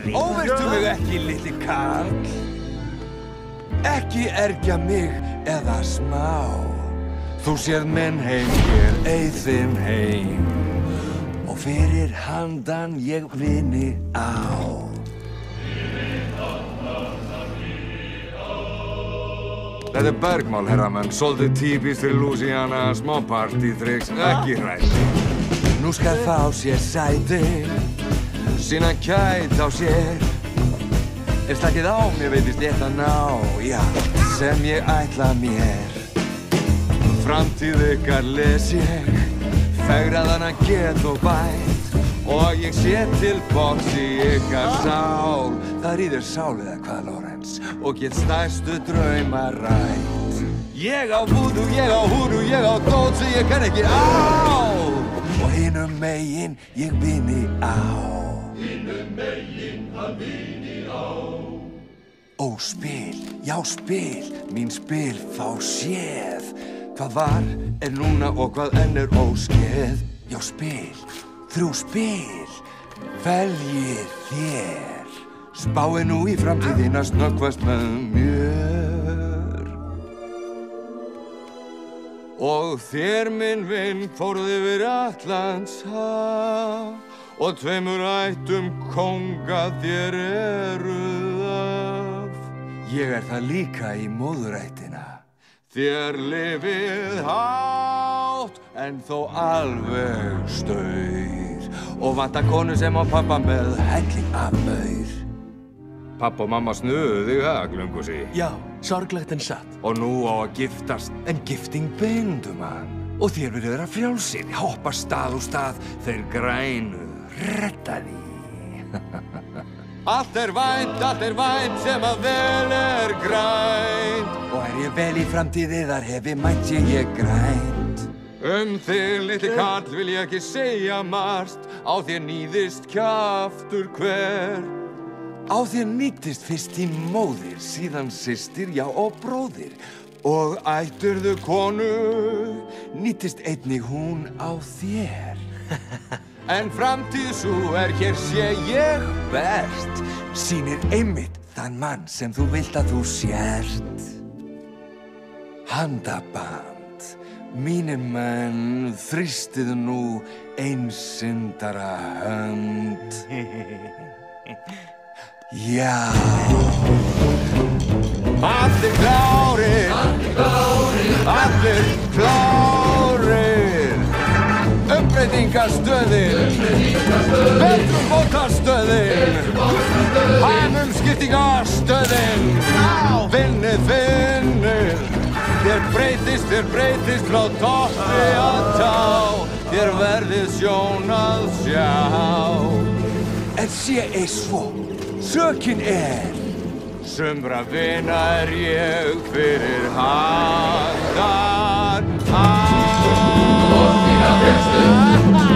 Óvirtu mig ekki, litli karl. Ekki ergja mig eða smá. Þú sérð minn heim hér, ei þinn heim. Og fyrir handan ég vini á. Þetta bergmál, herramenn, svolítið típist fyrir Louisiana, smá partítricks, ekki hrætt. Nú skal fá sér sæti, sína kæt á sér. Slakið á, mér veitist létt að ná, já, sem ég ætla mér. Framtíð ykkar les ég, fegraðana get og bætt. Og ég sé til borðs í ykkar sál. Það ríður sál eða hvað, Lorenz, og get stærstu drauma rætt. Ég á vúdú, ég á húdú, ég á dót sem ég kann ekki á. Og hinum megin ég vini á. Hinum megin hann vini á. Ó, spil, já spil, mín spil fá séð. Hvað var núna og hvað enn óskeð. Já, spil, þrjú spil, veljið þér. Spáið nú í framtíðina snöggvast með mér. Og þér, minn vinn, fóruð yfir Atlantshaf. Og tveimur ættum kónga þér eruð af. Ég það líka í móðurættina. Þér lifið hátt, en þó alveg staur. Og vantar konu sem á pappa með helling af maur. Pappa og mamma snuðu þig, glöngusi? Já, sorglegt en satt. Og nú á að giftast, en gifting bindum hann. Og þér verður vera frjálsir, hoppa stað úr stað, þeir grænu, redda því. Allt vænt sem að vel grænt. Og ég vel í framtíði þar hefi mænt ég grænt. Þig, litli karl, vil ég ekki segja margt. Á þér nýðist kjaftur hver. Á þér nýttist fyrst þín móðir, síðan systir, já og bróðir. Og ætturðu konu, nýttist einnig hún á þér. En framtíð sú hér sé ég best. Sýnir einmitt þann mann sem þú vilt að þú sért. Handaband, mínir menn, þrýstið nú einsyndara hönd. Já. Allir klárir, allir klárir. Umbreytingastöðin, vetrumótastöðin, hamumskiptingastöðin. Vinnið, vinnið, þér breytist frá toppi að tá. Þér verðið sjón að sjá. En sé ei svo, sökin sumra vina ég fyrir handan.